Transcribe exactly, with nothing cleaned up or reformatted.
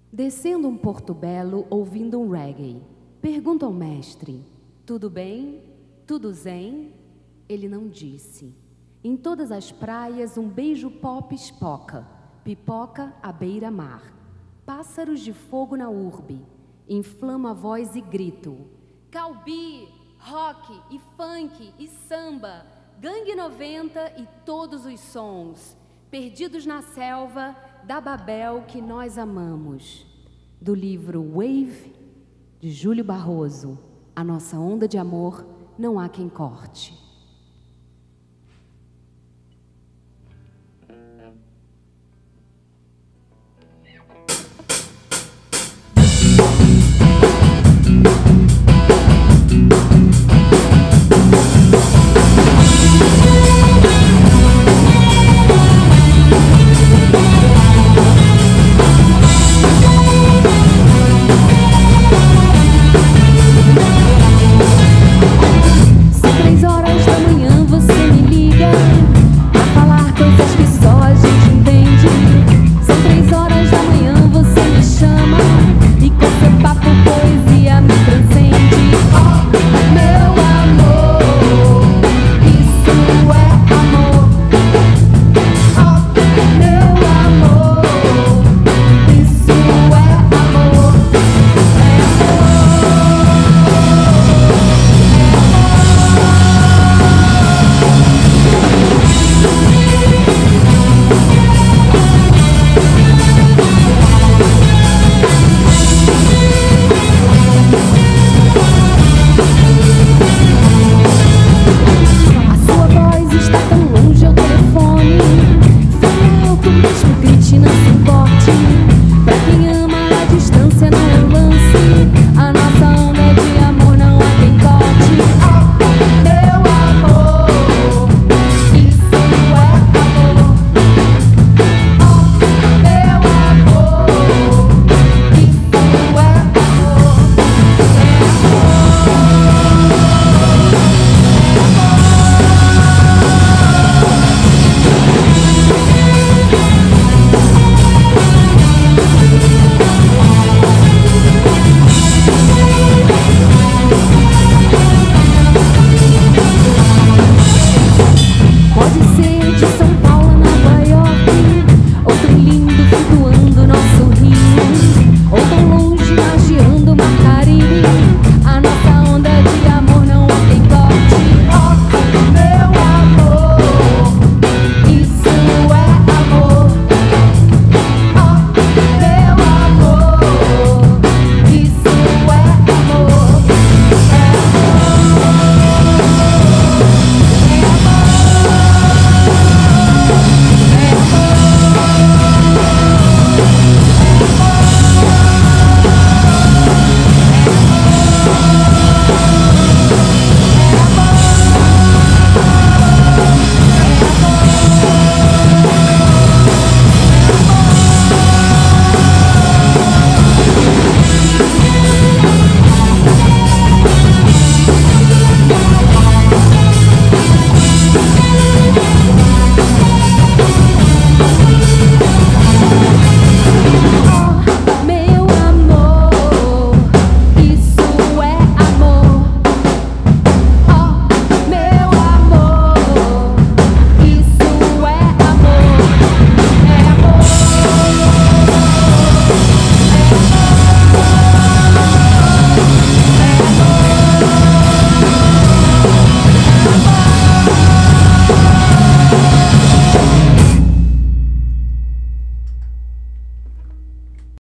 Descendo um Porto Belo, ouvindo um reggae, pergunto ao mestre: tudo bem? Tudo zen? Ele não disse. Em todas as praias um beijo pop espoca, pipoca à beira-mar. Pássaros de fogo na urbe, inflama a voz e grito: calbi, rock e funk e samba, gangue noventa e todos os sons, perdidos na selva da Babel que nós amamos. Do livro Wave, de Júlio Barroso, A Nossa Onda de Amor, Não Há Quem Corte.